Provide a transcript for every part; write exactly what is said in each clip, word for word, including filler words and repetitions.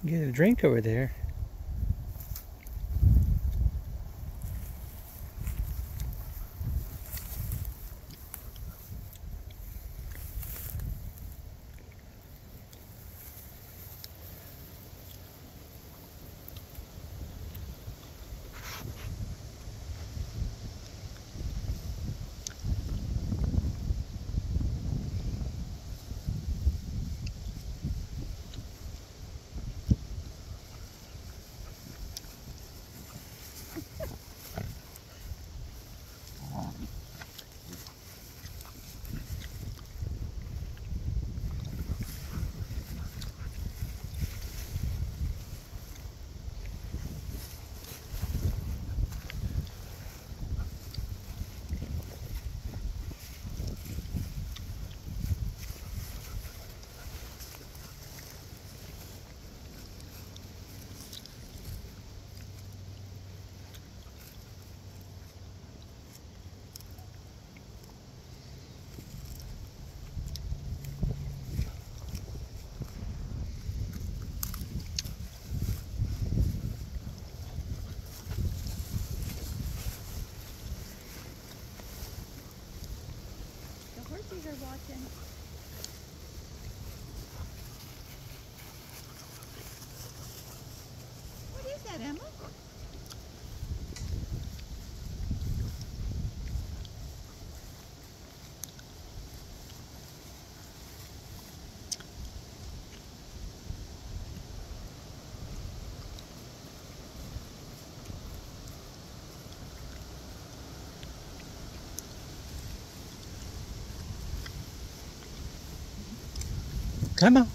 Get a drink over there. Horses are watching. What is that, Emma? Come on.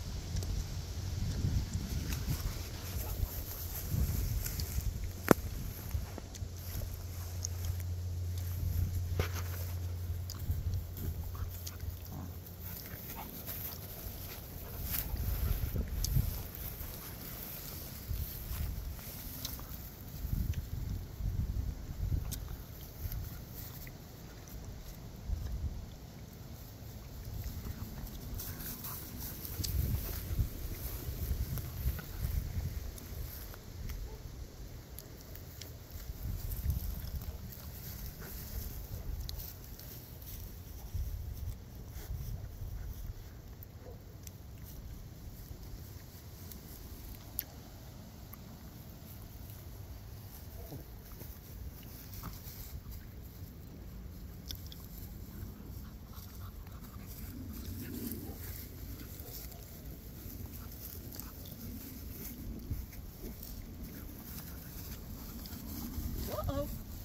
Uh-oh.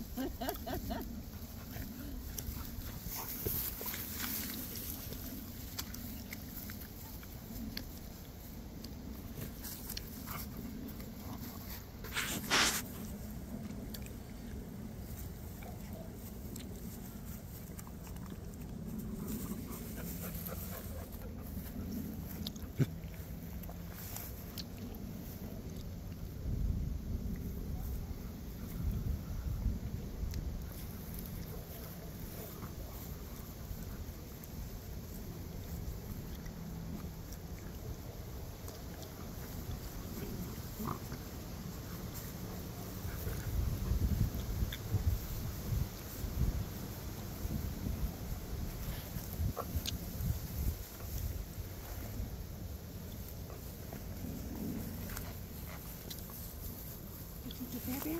There, Bear?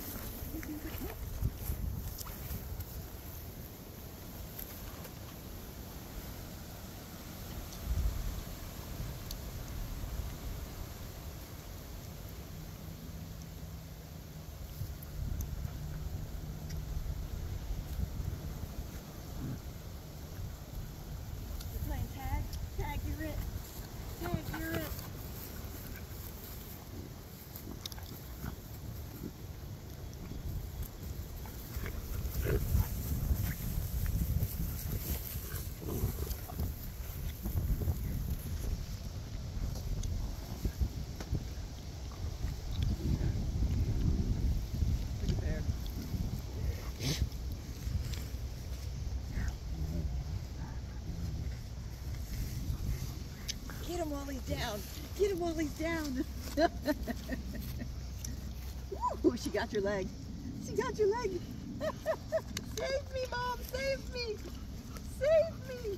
You're playing tag? Tag, you're it. Tag, you're it. Get him while he's down. Get him while he's down. Ooh, she got your leg. She got your leg. Save me, Mom. Save me. Save me.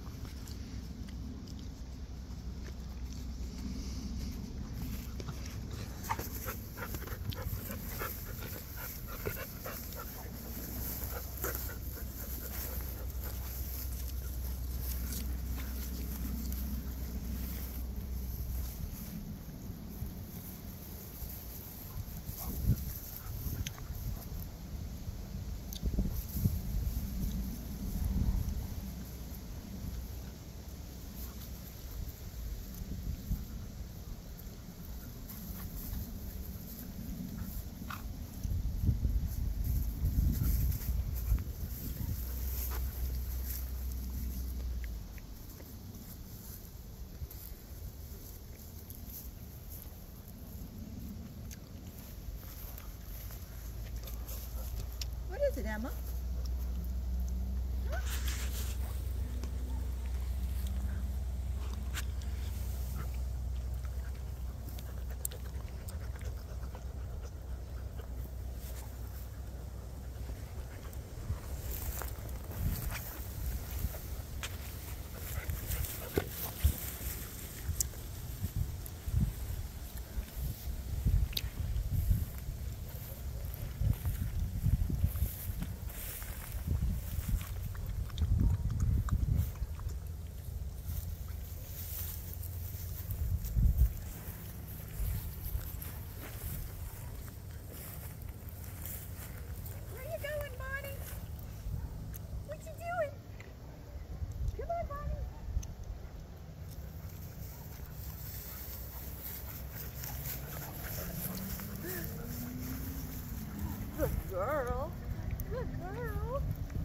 What is it, Emma? Huh? Where you going, Bonnie? What you doing? Come on, Bonnie. Good girl. Good girl.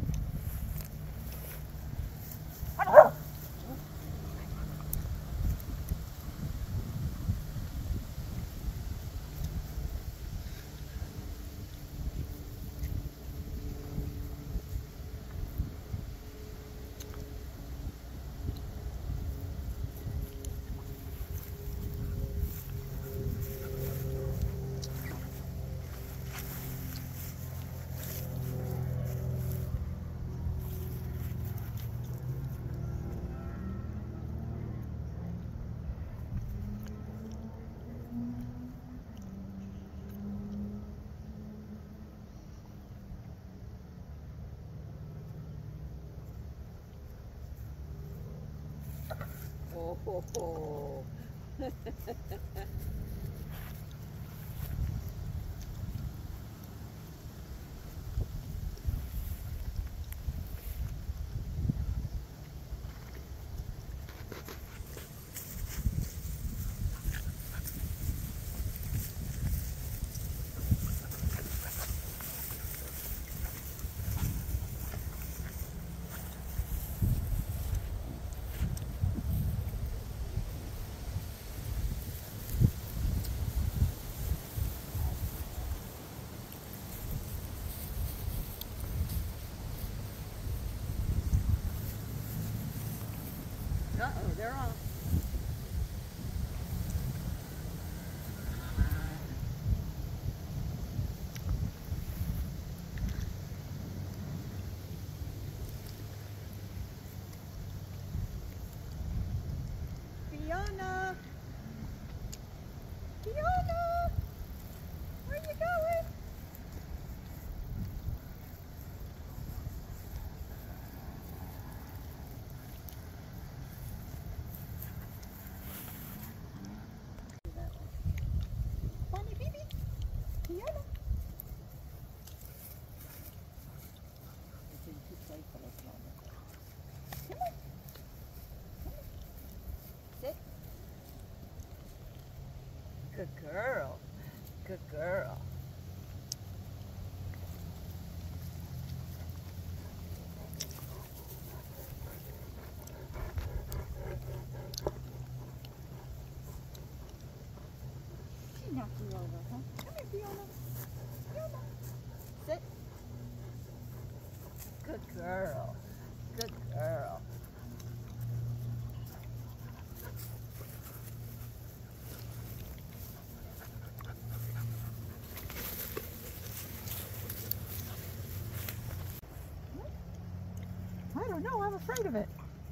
Oh, ho, ho. Uh-oh, they're off. Fiona! Fiona! Where you going? Bonnie, baby! Fiona! It's been too playful this moment. Come on! Come on! Sit! Good girl! Good girl! She knocked you over, huh? Come here, Fiona. Fiona. Sit. Good girl. Good girl. afraid of it.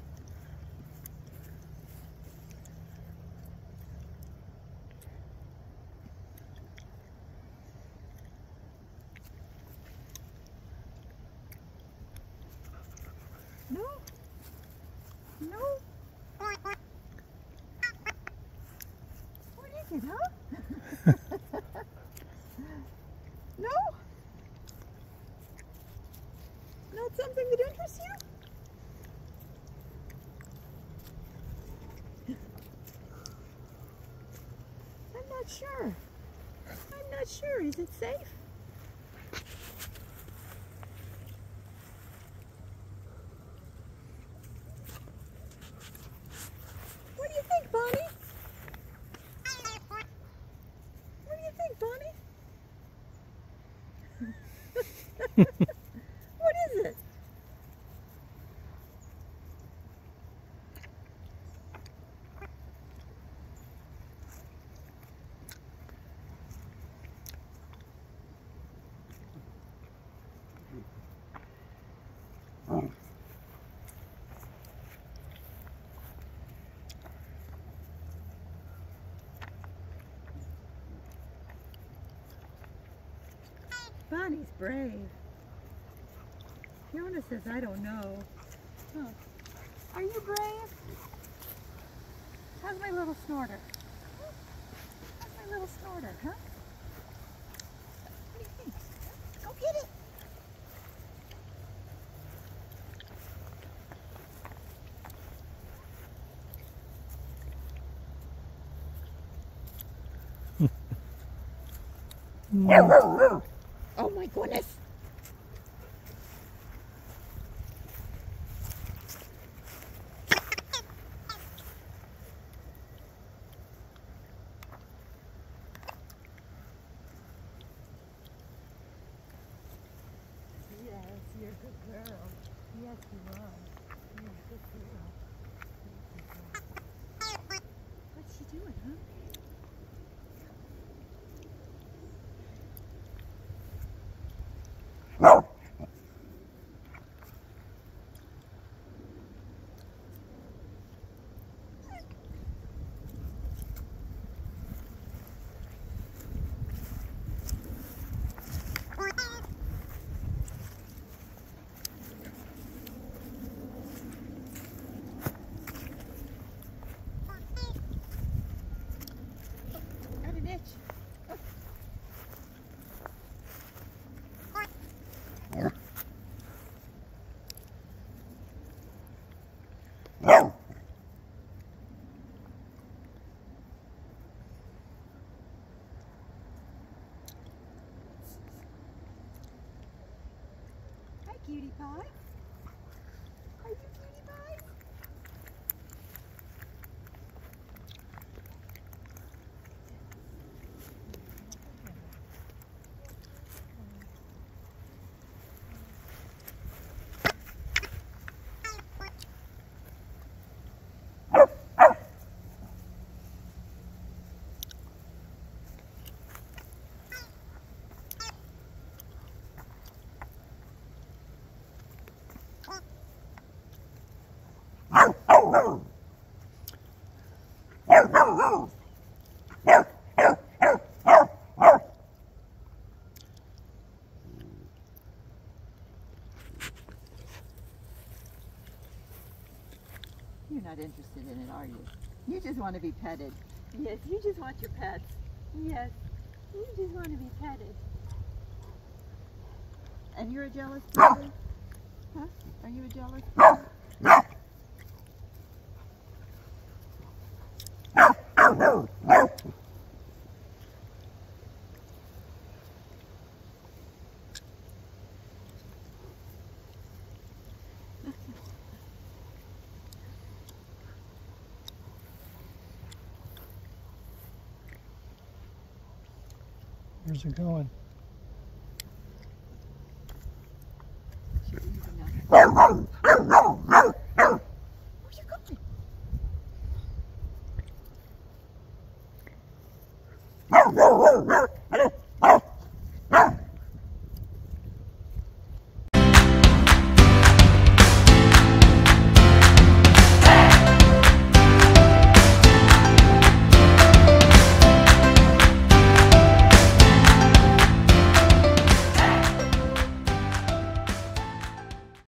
No. No. What is it, huh? No? Not something that interests you? I'm not sure. I'm not sure. Is it safe? What do you think, Bonnie? What do you think, Bonnie? What is it? Bonnie's brave. Fiona says, I don't know. Huh. Are you brave? How's my little snorter? How's my little snorter, huh? What do you think? Go get it! Oh my goodness! Yes, you're a good girl. Yes, you are. You're a good girl. What's she doing, huh? Got an itch. Hi, cutie pie. Are you cutie pie? You're not interested in it, are you? You just want to be petted. Yes, you just want your pets. Yes, you just want to be petted. And you're a jealous person? Huh? Are you a jealous person? Where's it going? Where's you going?